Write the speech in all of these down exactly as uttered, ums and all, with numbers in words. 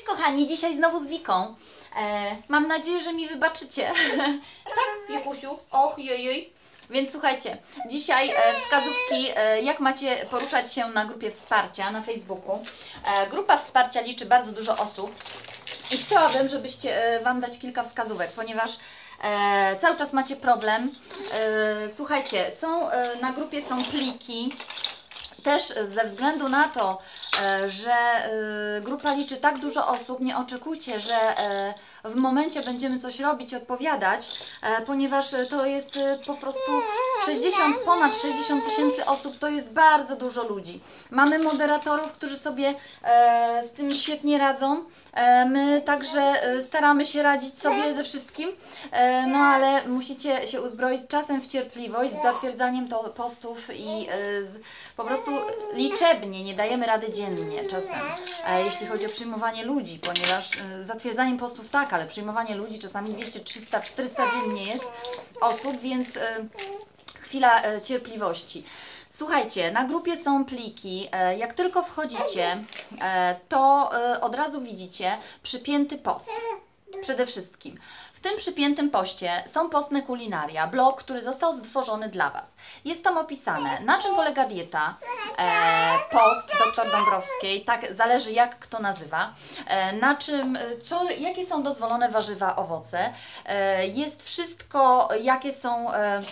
Cześć kochani, dzisiaj znowu z Wiką. E, mam nadzieję, że mi wybaczycie. Tak, Wikusiu? Och, jejej. Więc słuchajcie, dzisiaj e, wskazówki, e, jak macie poruszać się na grupie wsparcia na Facebooku. E, grupa wsparcia liczy bardzo dużo osób i chciałabym, żebyście e, Wam dać kilka wskazówek, ponieważ e, cały czas macie problem. E, słuchajcie, są e, na grupie są pliki. Też ze względu na to, że grupa liczy tak dużo osób, nie oczekujcie, że w momencie będziemy coś robić i odpowiadać, ponieważ to jest po prostu sześćdziesiąt, ponad sześćdziesiąt tysięcy osób, to jest bardzo dużo ludzi. Mamy moderatorów, którzy sobie z tym świetnie radzą. My także staramy się radzić sobie ze wszystkim, no ale musicie się uzbroić czasem w cierpliwość z zatwierdzaniem to postów i z, po prostu liczebnie, nie dajemy rady dziennie czasem, jeśli chodzi o przyjmowanie ludzi, ponieważ zatwierdzaniem postów tak, ale przyjmowanie ludzi czasami dwieście, trzysta, czterysta dziennie jest osób, więc chwila cierpliwości. Słuchajcie, na grupie są pliki, jak tylko wchodzicie, to od razu widzicie przypięty post, przede wszystkim. W tym przypiętym poście są postne kulinaria, blog, który został stworzony dla Was. Jest tam opisane, na czym polega dieta, post doktor Dąbrowskiej, tak zależy jak kto nazywa, na czym, co, jakie są dozwolone warzywa, owoce, jest wszystko, jakie są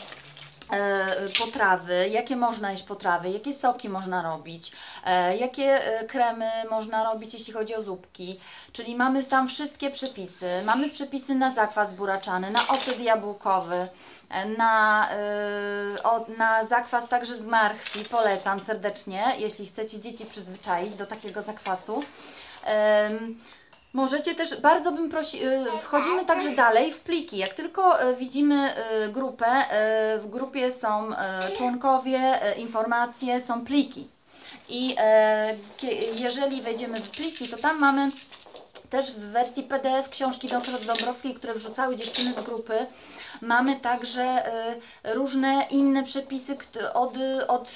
potrawy, jakie można jeść potrawy, jakie soki można robić, jakie kremy można robić, jeśli chodzi o zupki, czyli mamy tam wszystkie przepisy, mamy przepisy na zakwas buraczany, na ocet jabłkowy, na, na zakwas także z marchwi, polecam serdecznie, jeśli chcecie dzieci przyzwyczaić do takiego zakwasu. Możecie też, bardzo bym prosiła, wchodzimy także dalej w pliki. Jak tylko widzimy grupę, w grupie są członkowie, informacje, są pliki. I jeżeli wejdziemy w pliki, to tam mamy też w wersji P D F książki doktor Dąbrowskiej, które wrzucały dziewczyny z grupy. Mamy także różne inne przepisy od, od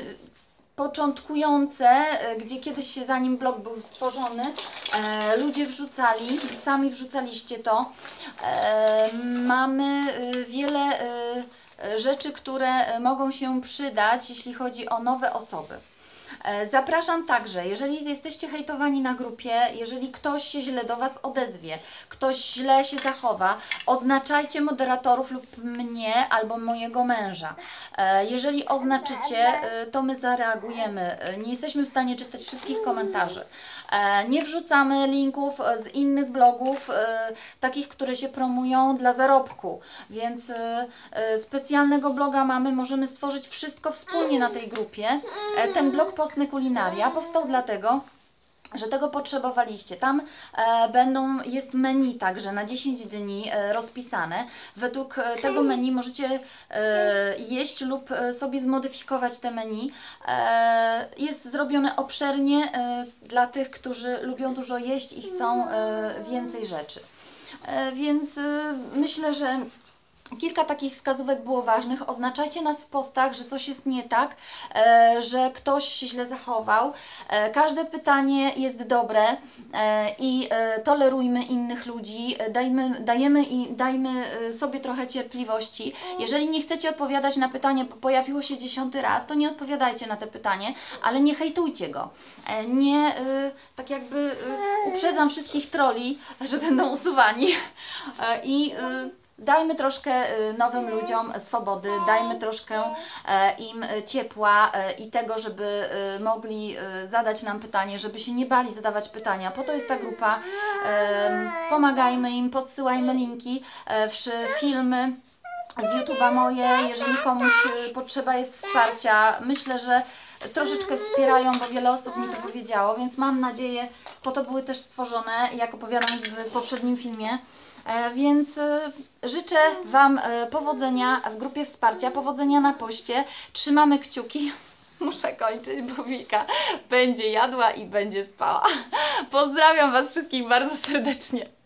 początkujące, gdzie kiedyś się, zanim blog był stworzony, e, ludzie wrzucali, sami wrzucaliście to. E, mamy wiele e, rzeczy, które mogą się przydać, jeśli chodzi o nowe osoby. Zapraszam także, jeżeli jesteście hejtowani na grupie, jeżeli ktoś się źle do Was odezwie, ktoś źle się zachowa, oznaczajcie moderatorów lub mnie albo mojego męża. Jeżeli oznaczycie, to my zareagujemy. Nie jesteśmy w stanie czytać wszystkich komentarzy. Nie wrzucamy linków z innych blogów, takich, które się promują dla zarobku, więc specjalnego bloga mamy, możemy stworzyć wszystko wspólnie na tej grupie. Ten blog Postne Kulinaria powstał dlatego, że tego potrzebowaliście. Tam e, będą, jest menu także na dziesięć dni e, rozpisane. Według e, tego menu możecie e, jeść lub e, sobie zmodyfikować te menu. E, jest zrobione obszernie e, dla tych, którzy lubią dużo jeść i chcą e, więcej rzeczy. E, więc e, myślę, że kilka takich wskazówek było ważnych. Oznaczajcie nas w postach, że coś jest nie tak, e, że ktoś się źle zachował. E, każde pytanie jest dobre e, i e, tolerujmy innych ludzi, dajmy, dajemy i dajmy sobie trochę cierpliwości. Jeżeli nie chcecie odpowiadać na pytanie, bo pojawiło się dziesiąty raz, to nie odpowiadajcie na te pytanie, ale nie hejtujcie go. E, nie, e, tak jakby e, uprzedzam wszystkich trolli, że będą usuwani e, i e, dajmy troszkę nowym ludziom swobody, dajmy troszkę im ciepła i tego, żeby mogli zadać nam pytanie, żeby się nie bali zadawać pytania. Po to jest ta grupa. Pomagajmy im, podsyłajmy linki, filmy z YouTube'a moje, jeżeli komuś potrzeba jest wsparcia. Myślę, że troszeczkę wspierają, bo wiele osób mi to powiedziało, więc mam nadzieję, po to były też stworzone, jak opowiadam w poprzednim filmie. Więc życzę Wam powodzenia w grupie wsparcia, powodzenia na poście. Trzymamy kciuki. Muszę kończyć, bo Wika będzie jadła i będzie spała. Pozdrawiam Was wszystkich bardzo serdecznie.